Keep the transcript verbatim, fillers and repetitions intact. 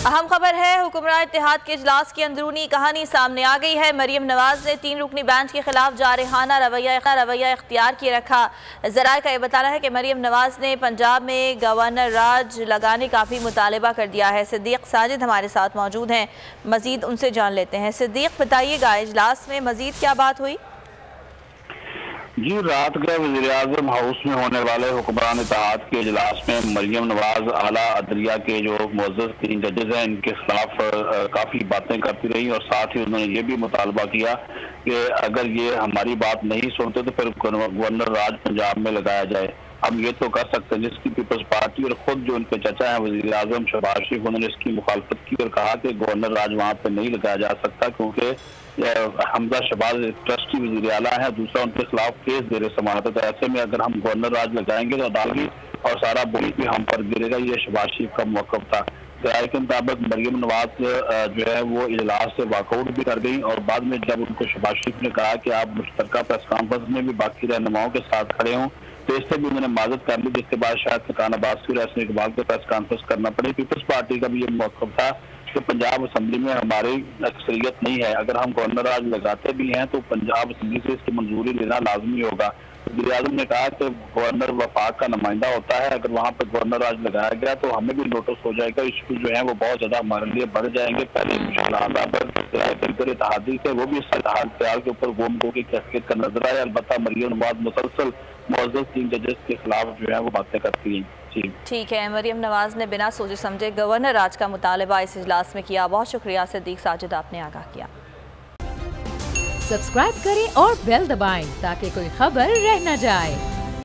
अहम खबर है, हुक्मरान इत्तेहाद के इजलास की अंदरूनी कहानी सामने आ गई है। मरियम नवाज ने तीन रुकनी बेंच के खिलाफ जारहाना रवैया रवैया इख्तियार किए रखा। ज़राए का यह बताना है कि मरियम नवाज ने पंजाब में गवर्नर राज लगाने का भी मुतालबा कर दिया है। सिद्दीक साजिद हमारे साथ मौजूद हैं, मजीद उनसे जान लेते हैं। सिद्दीक, बताइएगा इजलास में मजीद क्या बात हुई? जी, रात के वज़ीर-ए-आज़म हाउस में होने वाले हुक्मरान इत्तेहाद के इजलास में मरियम नवाज आला अदलिया के जो मुअज़्ज़ज़ तीन जजेस हैं, इनके खिलाफ काफ़ी बातें करती रही और साथ ही उन्होंने ये भी मुतालबा किया कि अगर ये हमारी बात नहीं सुनते तो फिर गवर्नर राज पंजाब में लगाया जाए। हम ये तो कर सकते हैं, जिसकी पीपल्स पार्टी और ख़ुद जो उनके चचा हैं वज़ीर-ए-आज़म शहबाज शरीफ, उन्होंने इसकी मुखालफत की और कहा कि गवर्नर राज वहाँ पर नहीं लगाया जा सकता क्योंकि हमजा शहबाज ट्रस्टी वज़ीर आला है, दूसरा उनके खिलाफ केस दे रहे समानत। तो ऐसे में अगर हम गवर्नर राज लगाएंगे तो अदालत और सारा बोझ भी हम पर गिरेगा। ये शहबाज शरीफ का मौक़िफ़ था। राय के मुताबिक मरियम नवाज जो है वो इजलास से वॉकआउट भी कर गई और बाद में जब उनको शहबाज शरीफ ने कहा कि आप मुश्तरका प्रेस कॉन्फ्रेंस में भी बाकी रहनुमाओं के साथ खड़े हों, तो इससे भी उन्होंने माजत कर ली, जिसके बाद शायद सकान अब्बासी और एहसन इकबाल को प्रेस कॉन्फ्रेंस करना पड़े। पीपल्स पार्टी का भी ये मौक़िफ़ था कि पंजाब असम्बली में हमारी अक्सरियत नहीं है, अगर हम गवर्नर राज लगाते भी हैं तो पंजाब असम्बली से इसकी मंजूरी लेना लाजमी होगा। वज़ीर-ए-आज़म ने कहा कि गवर्नर वफाक का नुमाइंदा होता है, अगर वहाँ पर गवर्नर राज लगाया गया तो हमें भी नोटिस हो जाएगा, इशू जो है वो बहुत ज़्यादा हमारे लिए बढ़ जाएंगे। पहले पर इत्तेहादी थे वो भी इस इत्तेहाद के ऊपर गोम गो की कैफियत का नजर आया। अलबत्ता मरियम नवाज मुसलसल मुअज़्ज़ज़ तीन जजेस के खिलाफ जो है वो बातें करती हैं। ठीक है, मरियम नवाज ने बिना सोचे समझे गवर्नर राज का मुतालबा इस इजलास में किया। बहुत शुक्रिया सिद्दीक साजिद, आपने आगाह किया। सब्सक्राइब करें और बेल दबाएं ताकि कोई खबर रह न जाए।